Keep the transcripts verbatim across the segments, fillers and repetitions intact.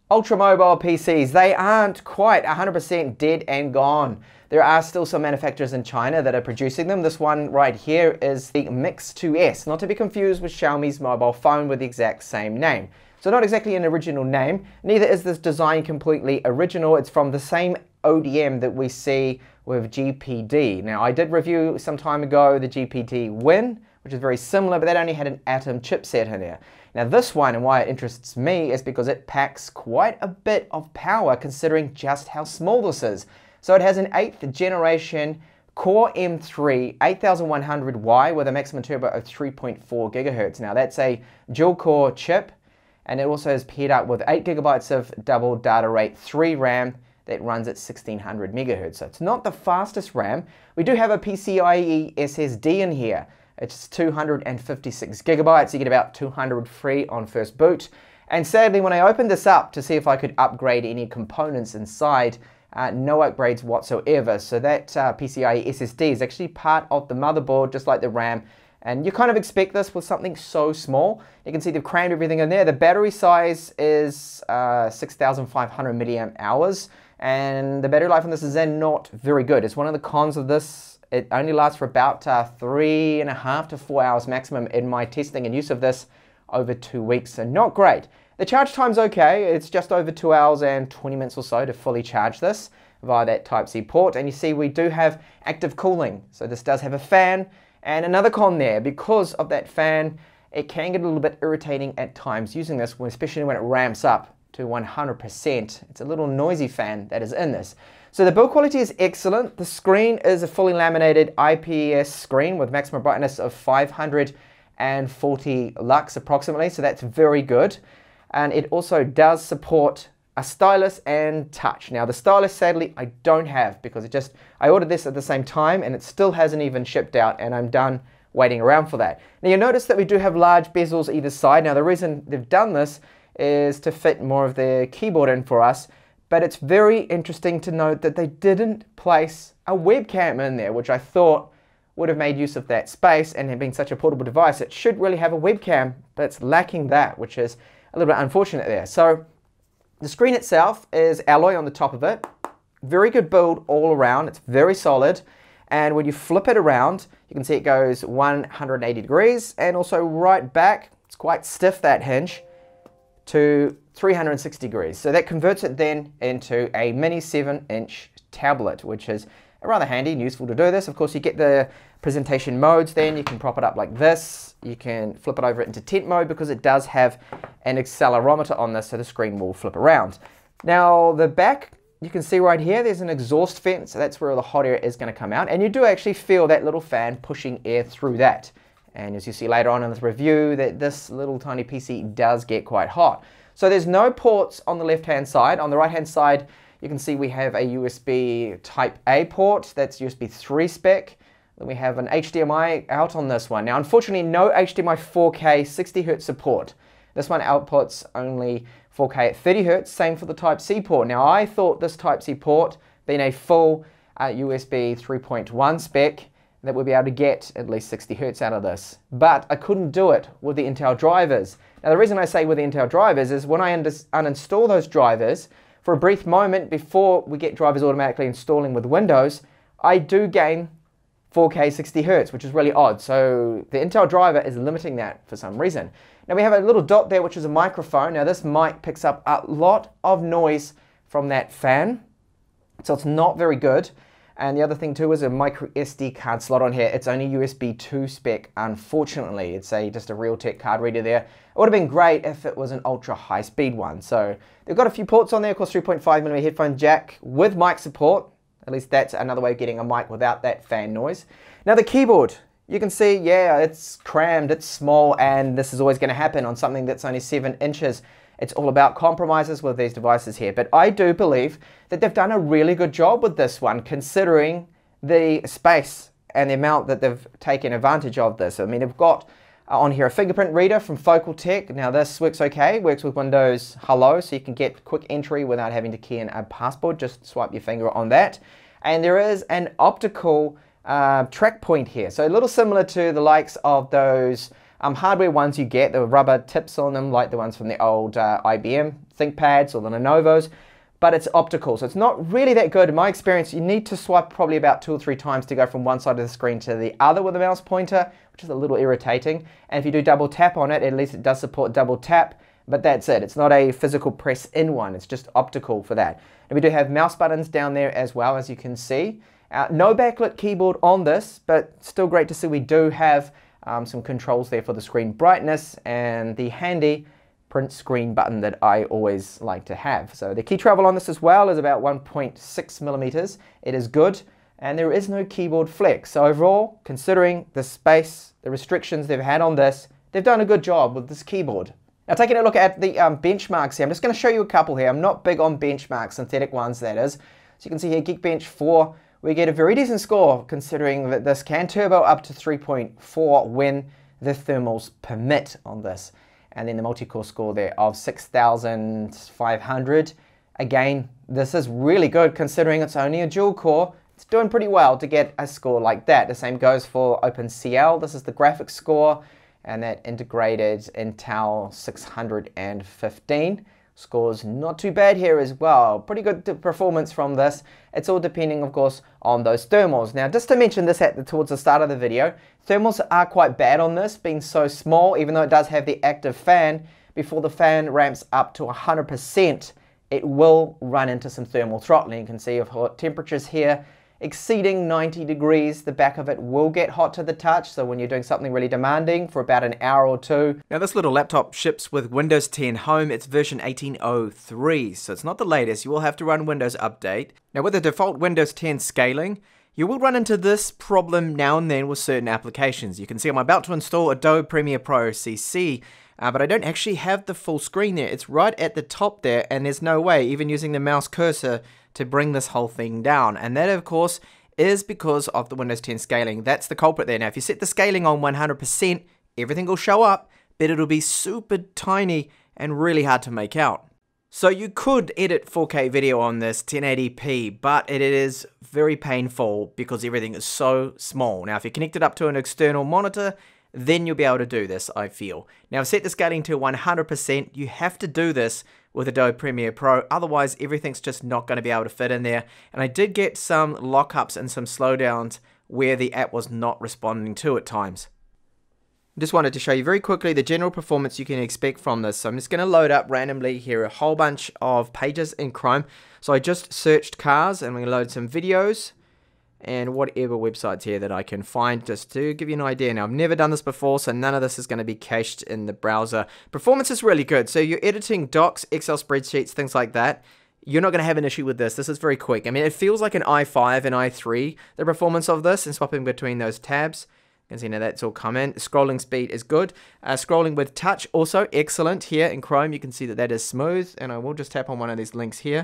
Ultra mobile P Cs, they aren't quite one hundred percent dead and gone. There are still some manufacturers in China that are producing them. This one right here is the Mix two S, not to be confused with Xiaomi's mobile phone with the exact same name. So not exactly an original name, neither is this design completely original. It's from the same O D M that we see with G P D. Now, I did review some time ago the G P D Win, which is very similar, but that only had an Atom chipset in there. Now this one, and why it interests me, is because it packs quite a bit of power considering just how small this is. So it has an eighth generation Core M three eighty-one hundred Y with a maximum turbo of three point four gigahertz. Now that's a dual core chip, and it also is paired up with eight gigabytes of double data rate three RAM that runs at sixteen hundred megahertz. So it's not the fastest RAM. We do have a PCIe S S D in here. It's two hundred fifty-six gigabytes. You get about two hundred free on first boot. And sadly, when I opened this up to see if I could upgrade any components inside, uh, no upgrades whatsoever. So that uh, PCIe S S D is actually part of the motherboard, just like the RAM. And you kind of expect this with something so small. You can see they've crammed everything in there. The battery size is uh, six thousand five hundred milliamp hours. And the battery life on this is then not very good. It's one of the cons of this. It only lasts for about uh, three and a half to four hours maximum in my testing and use of this over two weeks, so not great. The charge time's okay. It's just over two hours and twenty minutes or so to fully charge this via that Type C port. And you see we do have active cooling. So this does have a fan, and another con there, because of that fan, it can get a little bit irritating at times using this, especially when it ramps up to one hundred percent. It's a little noisy fan that is in this. So the build quality is excellent. The screen is a fully laminated I P S screen with maximum brightness of five hundred forty lux approximately, so that's very good. And it also does support a stylus and touch. Now the stylus, sadly, I don't have because it just, I ordered this at the same time and it still hasn't even shipped out, and I'm done waiting around for that. Now you'll notice that we do have large bezels either side. Now the reason they've done this is to fit more of the keyboard in for us. But it's very interesting to note that they didn't place a webcam in there, which I thought would have made use of that space, and being such a portable device, it should really have a webcam, but it's lacking that, which is a little bit unfortunate there. So the screen itself is alloy on the top of it. Very good build all around. It's very solid. And when you flip it around, you can see it goes one hundred eighty degrees, and also right back, it's quite stiff, that hinge, to three hundred sixty degrees. So that converts it then into a mini seven inch tablet, which is rather handy and useful to do this. Of course, you get the presentation modes then. You can prop it up like this. You can flip it over into tent mode because it does have an accelerometer on this, so the screen will flip around. Now the back, you can see right here, there's an exhaust vent, so that's where all the hot air is going to come out. And you do actually feel that little fan pushing air through that. And as you see later on in this review, that this little tiny P C does get quite hot. So there's no ports on the left-hand side. On the right-hand side, you can see we have a U S B Type A port. That's U S B three spec. Then we have an H D M I out on this one. Now, unfortunately, no H D M I four K sixty hertz support. This one outputs only four K at thirty hertz. Same for the Type C port. Now, I thought this Type C port, being a full uh, U S B three point one spec, that we'll be able to get at least sixty hertz out of this. But I couldn't do it with the Intel drivers. Now the reason I say with the Intel drivers is when I uninstall those drivers, for a brief moment before we get drivers automatically installing with Windows, I do gain four K sixty hertz, which is really odd. So the Intel driver is limiting that for some reason. Now we have a little dot there, which is a microphone. Now this mic picks up a lot of noise from that fan, so it's not very good. And the other thing too is a micro S D card slot on here. It's only U S B two spec, unfortunately. It's a just a Realtek card reader there. It would have been great if it was an ultra high speed one. So they've got a few ports on there, of course, three point five millimeter headphone jack with mic support. At least that's another way of getting a mic without that fan noise. Now the keyboard, you can see, yeah, it's crammed, it's small, and this is always going to happen on something that's only seven inches. It's all about compromises with these devices here. But I do believe that they've done a really good job with this one, considering the space and the amount that they've taken advantage of this. I mean, they've got uh, on here a fingerprint reader from Focal Tech. Now this works okay, works with Windows Hello, so you can get quick entry without having to key in a password. Just swipe your finger on that. And there is an optical uh, track point here. So a little similar to the likes of those Um, hardware ones you get, the rubber tips on them, like the ones from the old uh, I B M ThinkPads or the Lenovo's, but it's optical, so it's not really that good. In my experience, you need to swipe probably about two or three times to go from one side of the screen to the other with a mouse pointer, which is a little irritating. And if you do double tap on it, at least it does support double tap, but that's it. It's not a physical press in one, it's just optical for that. And we do have mouse buttons down there as well, as you can see. Uh, no backlit keyboard on this, but still great to see we do have um, some controls there for the screen brightness and the handy print screen button that I always like to have. So the key travel on this as well is about one point six millimeters. It is good, and there is no keyboard flex. So overall, considering the space, the restrictions they've had on this, they've done a good job with this keyboard. Now taking a look at the um, benchmarks here, I'm just going to show you a couple here. I'm not big on benchmarks, synthetic ones that is. So you can see here Geekbench four, we get a very decent score considering that this can turbo up to three point four when the thermals permit on this. And then the multi-core score there of six thousand five hundred. Again, this is really good considering it's only a dual core. It's doing pretty well to get a score like that. The same goes for OpenCL. This is the graphics score, and that integrated Intel six hundred fifteen. Scores not too bad here as well. Pretty good performance from this. It's all depending, of course, on those thermals. Now, just to mention this at the, towards the start of the video, thermals are quite bad on this, being so small, even though it does have the active fan. Before the fan ramps up to one hundred percent, it will run into some thermal throttling. You can see of hot temperatures here exceeding ninety degrees. The back of it will get hot to the touch, so when you're doing something really demanding for about an hour or two. Now this little laptop ships with Windows ten Home. It's version eighteen oh three, so it's not the latest. You will have to run Windows Update. Now with the default Windows ten scaling, you will run into this problem now and then with certain applications. You can see I'm about to install Adobe Premiere Pro C C, uh, but I don't actually have the full screen there. It's right at the top there, and there's no way, even using the mouse cursor, to bring this whole thing down. And that, of course, is because of the Windows ten scaling. That's the culprit there. Now, if you set the scaling on one hundred percent, everything will show up, but it'll be super tiny and really hard to make out. So you could edit four K video on this ten eighty p, but it is very painful because everything is so small. Now, if you connect it up to an external monitor, then you'll be able to do this, I feel. Now, set the scaling to one hundred percent. You have to do this with Adobe Premiere Pro, otherwise everything's just not going to be able to fit in there. And I did get some lockups and some slowdowns where the app was not responding to at times. Just wanted to show you very quickly the general performance you can expect from this. So I'm just going to load up randomly here a whole bunch of pages in Chrome. So I just searched cars, and I'm going to load some videos and whatever websites here that I can find, just to give you an idea. Now, I've never done this before, so none of this is going to be cached in the browser. Performance is really good. So you're editing docs, Excel spreadsheets, things like that. You're not going to have an issue with this. This is very quick. I mean, it feels like an i five and i three, the performance of this, and swapping between those tabs. You can see now that's all come in. Scrolling speed is good. Uh, scrolling with touch, also excellent here in Chrome. You can see that that is smooth, and I will just tap on one of these links here.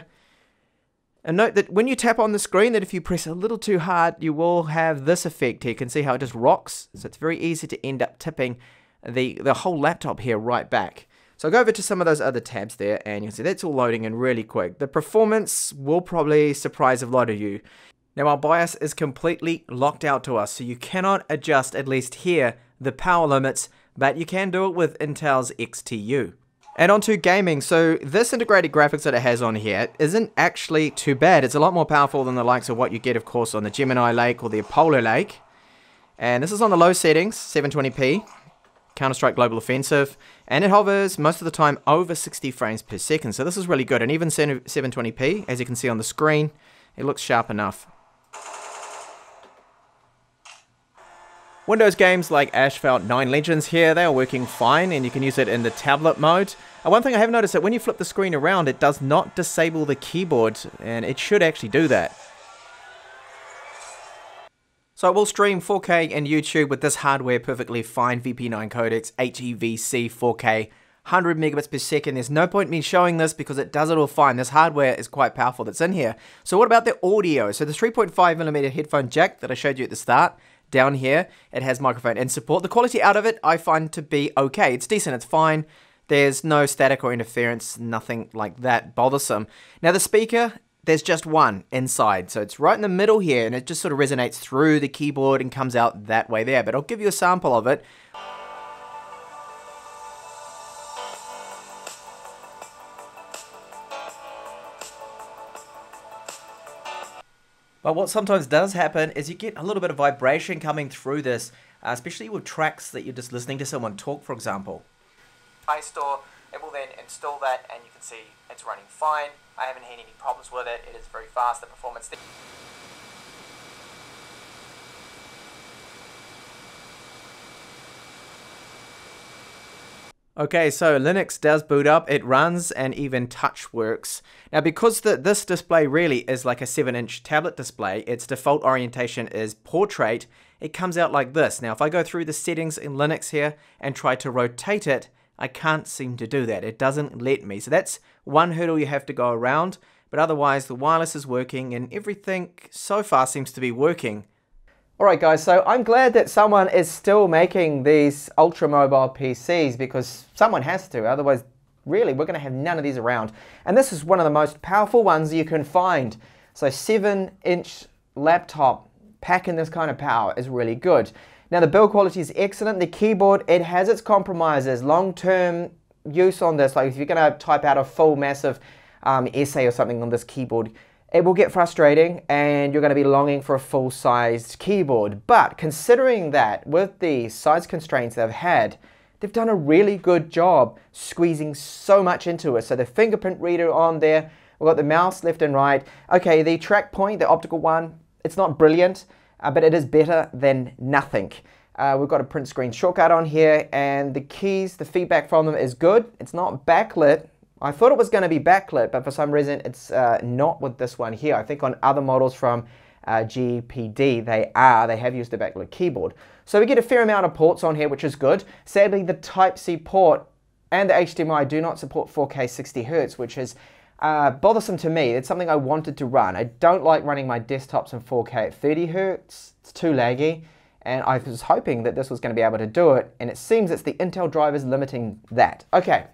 And note that when you tap on the screen, that if you press a little too hard, you will have this effect here. You can see how it just rocks. So it's very easy to end up tipping the, the whole laptop here right back. So I'll go over to some of those other tabs there, and you can see that's all loading in really quick. The performance will probably surprise a lot of you. Now our BIOS is completely locked out to us, so you cannot adjust, at least here, the power limits, but you can do it with Intel's X T U. And on to gaming. So this integrated graphics that it has on here isn't actually too bad. It's a lot more powerful than the likes of what you get, of course, on the Gemini Lake or the Apollo Lake. And this is on the low settings, seven twenty p, Counter-Strike Global Offensive, and it hovers most of the time over sixty frames per second. So this is really good. And even seven twenty p, as you can see on the screen, it looks sharp enough. Windows games like Asphalt nine Legends here, they are working fine, and you can use it in the tablet mode. Uh, one thing I have noticed that when you flip the screen around, it does not disable the keyboard, and it should actually do that. So I will stream four K and YouTube with this hardware perfectly fine, V P nine codecs, H E V C four K, one hundred megabits per second. There's no point in me showing this because it does it all fine. This hardware is quite powerful that's in here. So what about the audio? So the three point five millimeter headphone jack that I showed you at the start, down here, it has microphone in support. The quality out of it, I find to be okay. It's decent, it's fine. There's no static or interference, nothing like that bothersome. Now the speaker, there's just one inside. So it's right in the middle here, and it just sort of resonates through the keyboard and comes out that way there. But I'll give you a sample of it. But what sometimes does happen is you get a little bit of vibration coming through this, uh, especially with tracks that you're just listening to someone talk, for example. iStore, it will then install that, and you can see it's running fine. I haven't had any problems with it. It is very fast, the performance. Okay, so Linux does boot up, it runs, and even touch works. Now because the, this display really is like a seven inch tablet display, its default orientation is portrait, it comes out like this. Now if I go through the settings in Linux here and try to rotate it, I can't seem to do that. It doesn't let me. So that's one hurdle you have to go around, but otherwise the wireless is working and everything so far seems to be working. Alright guys, so I'm glad that someone is still making these ultra mobile P Cs, because someone has to, otherwise really we're going to have none of these around. And this is one of the most powerful ones you can find. So seven inch laptop packing this kind of power is really good. Now the build quality is excellent. The keyboard, it has its compromises. Long-term use on this, like if you're going to type out a full massive um, essay or something on this keyboard, it will get frustrating and you're going to be longing for a full-sized keyboard. But considering that, with the size constraints they've had, they've done a really good job squeezing so much into it. So the fingerprint reader on there, we've got the mouse left and right. Okay, the track point, the optical one, it's not brilliant, uh, but it is better than nothing. Uh, we've got a print screen shortcut on here, and the keys, the feedback from them is good. It's not backlit. I thought it was going to be backlit, but for some reason it's uh, not with this one here. I think on other models from uh, G P D they are, they have used the backlit keyboard. So we get a fair amount of ports on here, which is good. Sadly, the Type C port and the H D M I do not support four K sixty hertz, which is uh, bothersome to me. It's something I wanted to run. I don't like running my desktops in four K at thirty hertz. It's too laggy, and I was hoping that this was going to be able to do it, and it seems it's the Intel drivers limiting that. Okay.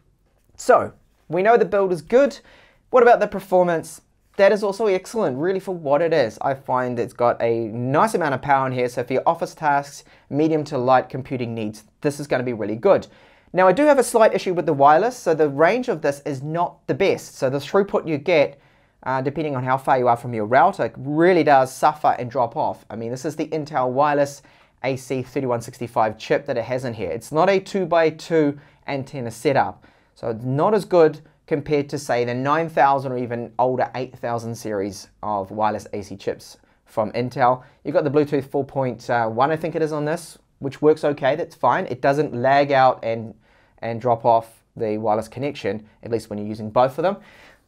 So, we know the build is good. What about the performance? That is also excellent, really, for what it is. I find it's got a nice amount of power in here, so for your office tasks, medium to light computing needs, this is going to be really good. Now, I do have a slight issue with the wireless, so the range of this is not the best. So the throughput you get, uh, depending on how far you are from your router, really does suffer and drop off. I mean, this is the Intel wireless A C thirty-one sixty-five chip that it has in here. It's not a two by two antenna setup. So it's not as good compared to, say, the nine thousand or even older eight thousand series of wireless A C chips from Intel. You've got the Bluetooth four point one, I think it is on this, which works okay, that's fine. It doesn't lag out and, and drop off the wireless connection, at least when you're using both of them.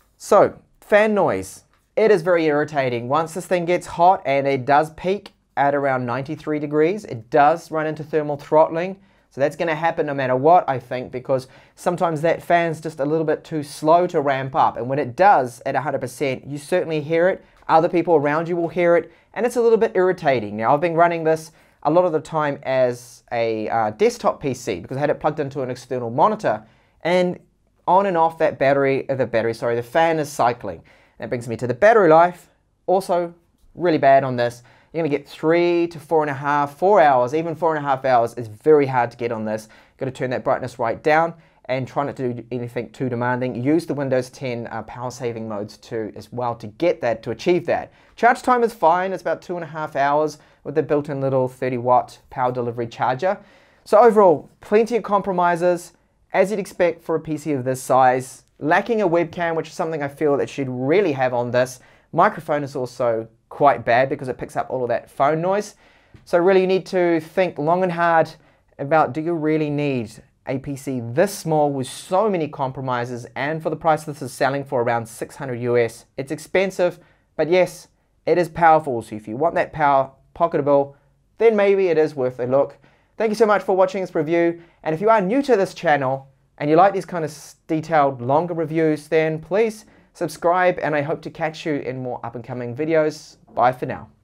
So, fan noise. It is very irritating. Once this thing gets hot, and it does peak at around ninety-three degrees, it does run into thermal throttling. So that's going to happen no matter what, I think, because sometimes that fan's just a little bit too slow to ramp up. And when it does at one hundred percent, you certainly hear it. Other people around you will hear it. And it's a little bit irritating. Now, I've been running this a lot of the time as a uh, desktop P C because I had it plugged into an external monitor. And on and off that battery, uh, the battery, sorry, the fan is cycling. That brings me to the battery life. Also, really bad on this. You're going to get three to four and a half, four hours, even four and a half hours is very hard to get on this. Got to turn that brightness right down and try not to do anything too demanding. Use the Windows ten uh, power saving modes too as well to get that, to achieve that. Charge time is fine. It's about two and a half hours with the built-in little thirty watt power delivery charger. So overall, plenty of compromises as you'd expect for a P C of this size. Lacking a webcam, which is something I feel that should really have on this. Microphone is also quite bad because it picks up all of that phone noise. So really you need to think long and hard about, do you really need a P C this small with so many compromises, and for the price this is selling for around six hundred U S. It's expensive, but yes, it is powerful. So if you want that power, pocketable, then maybe it is worth a look. Thank you so much for watching this review, and if you are new to this channel and you like these kind of detailed longer reviews, then please subscribe, and I hope to catch you in more up and coming videos. Bye for now.